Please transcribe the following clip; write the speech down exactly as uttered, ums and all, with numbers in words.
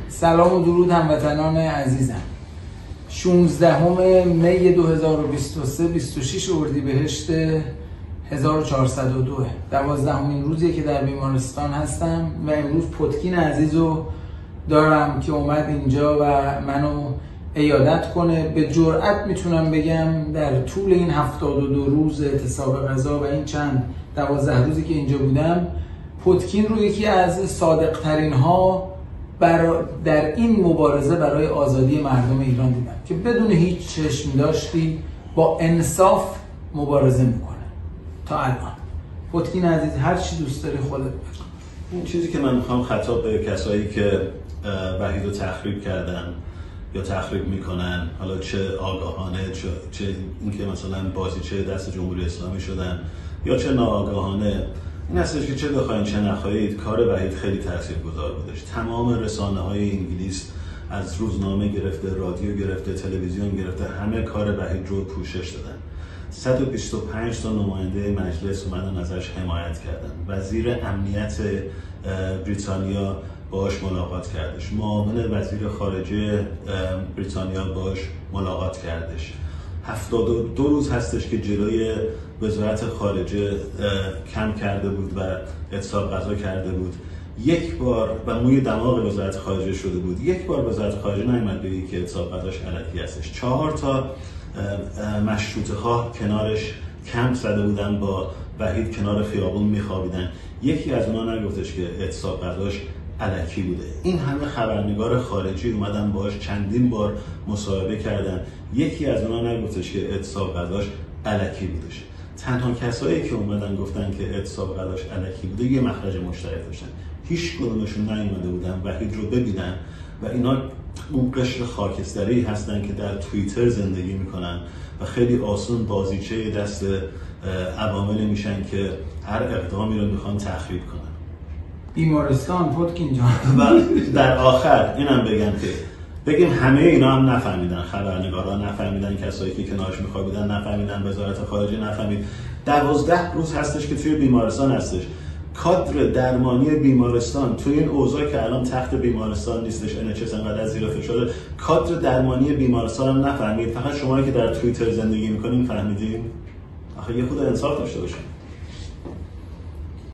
سلام و درود هموطنان عزیزم. شانزدهم می دو هزار و بیست و سه بیست و شش اردیبهشت هزار و چهارصد و دو دوازدهمین روزیه که در بیمارستان هستم و امروز پتکین عزیزو دارم که اومد اینجا و منو عیادت کنه. به جرئت میتونم بگم در طول این هفتاد و دو روز اعتصاب غذا و این چند دوازده روزی که اینجا بودم، پتکین رو یکی از صادق ترین ها در این مبارزه برای آزادی مردم ایران دیدم که بدون هیچ چشم داشتی با انصاف مبارزه میکنه تا الان. پتکین عزیز، هر چی دوست داری خودت بگو. این چیزی که من میخوام خطاب به کسایی که وحید رو تخریب کردن یا تخریب میکنن، حالا چه آگاهانه چه, چه اینکه مثلا بازیچه دست جمهوری اسلامی شدن یا چه ناآگاهانه، این هستش که چه بخواید چه نخواهید کار وحید خیلی تاثیرگذار بودش. تمام رسانه های انگلیس از روزنامه گرفته، رادیو گرفته، تلویزیون گرفته، همه کار وحید رو پوشش دادن. صد و بیست و پنج تا نماینده مجلس اومدن ازش حمایت کردن. وزیر امنیت بریتانیا باهاش ملاقات کردش. معاون وزیر خارجه بریتانیا باهاش ملاقات کردش. هفتاد و دو روز هستش که جلوی وزارت خارجه کم کرده بود و اعتصاب غذا کرده بود. یک بار و موی دماغ وزارت خارجه شده بود. یک بار وزارت خارجه نیامد بگه که اعتصاب غذاش علکی هستش. چهار تا مشروطه خواه کنارش کمپ زده بودن، با وحید کنار خیابون میخوابیدن. یکی از اونا نگفتش که اعتصاب غذاش علکی بوده. این همه خبرنگار خارجی اومدن باهاش چندین بار مصاحبه کردن. یکی از اونا نگفتش که اعتصاب غذاش علکی بودش. تنها کسایی که اومدن گفتن که اعتصاب غذاش علکی بوده یه مخرج مشترک داشتن. هیچ کدومشون نیومده بودن وحید رو ببینن و اینا اون قشر خاکستری هستن که در توییتر زندگی میکنن و خیلی آسون بازیچه دست عوامل میشن که هر اقدامی رو میخوان تخریب کنن. بیمارستان پتکین جان. و در آخر اینم بگم که بگیم همه اینا هم نفهمیدن، خبرنگارا نفهمیدن، کسایی که کنارش میخوابیدن نفهمیدن، وزارت خارجه نفهمید. دوازده روز هستش که توی بیمارستان هستش. کادر درمانی بیمارستان توی این اوضاع که الان تخت بیمارستان نیستش، ان اچ اس انقدر از زیر فشار، کادر درمانی بیمارستان هم نفهمید. فقط شمایی که در توییتر زندگی میکنین فهمیدین. آخه یه خود انصاف داشته باشین.